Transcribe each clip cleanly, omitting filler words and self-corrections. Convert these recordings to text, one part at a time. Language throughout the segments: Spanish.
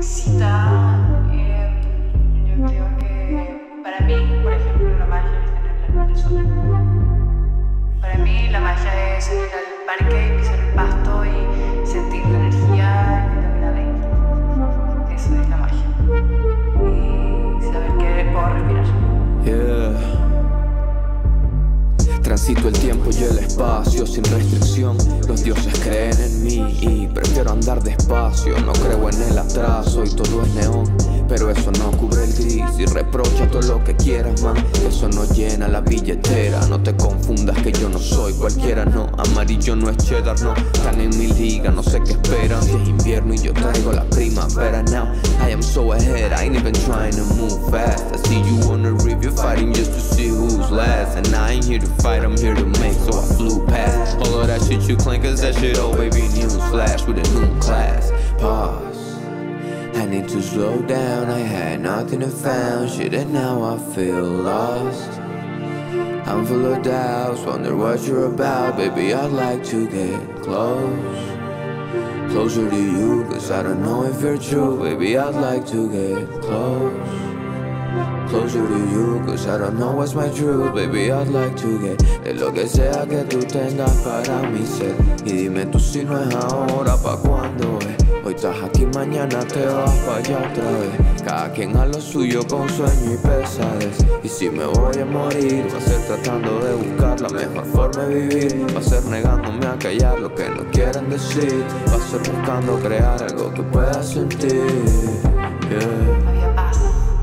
excita. Yo creo que para mí, por ejemplo, la magia es tener la luz del sol. Para mí la magia es salir al parque, pisar el pasto y sentir la energía que camina ahí. Eso es la magia. Y saber que puedo respirar. Yeah. Transito el tiempo y el espacio sin restricción. Los dioses creen en mí y prefiero andar despacio. No creo en el atraso y todo es neón, pero eso no cubre el gris. Y reprocha todo lo que quieras, man, eso no llena la billetera. No te confundas que yo no soy cualquiera, no. Amarillo no es cheddar, no. Están en mi liga, no sé qué esperan. Si es invierno y yo traigo la primavera. Now I am so ahead, I ain't even trying to move fast. I see you on the review fighting just to see who's last. And I ain't here to fight, I'm here to make, so I flew past all of that shit you claim, cause that shit, oh baby, news flash with a new class. Pause, I need to slow down, I had nothing to found shit and now I feel lost. I'm full of doubts, wonder what you're about, baby, I'd like to get closer to you, cause I don't know if you're true, baby, I'd like to get closer to you, cause I don't know what's my truth, baby, I'd like to get de lo que sea que tú tengas para mi ser. Y dime tú si no es ahora, pa' cuando es. Hoy estás aquí, mañana te vas pa' allá otra vez. Cada quien a lo suyo con sueño y pesadez. Y si me voy a morir, va a ser tratando de buscar la mejor forma de vivir. Va a ser negándome a callar lo que no quieren decir. Va a ser buscando crear algo que pueda sentir, yeah. Había paz.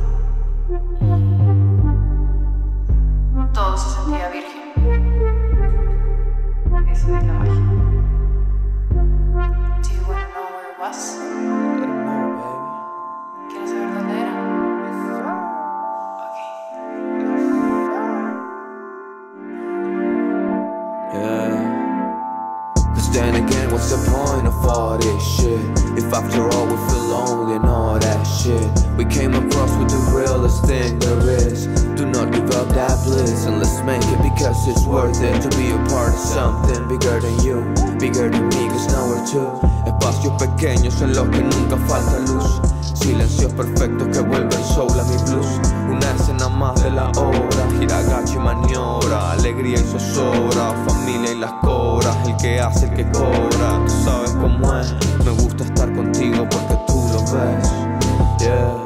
Todo se sentía virgen. Eso es la magia. Do you wanna know where it was? ¿Quieres saber dónde era? Yeah. Cause then again, what's the point of all this shit? If after all we feel lonely and all that shit, we came across with the realest thing there is. Do not give up that bliss and let's make it because it's worth it to be a part of something bigger than you, bigger than me, cause now we're two. Espacios pequeños en los que nunca falta luz. Silencios perfectos que vuelven soul a mi blues. Una escena más de la obra, hiragachi maniobra, alegría y zozobra, familia y las cobras, el que hace, el que cobra. Tú sabes cómo es, me gusta estar contigo porque tú lo ves, yeah.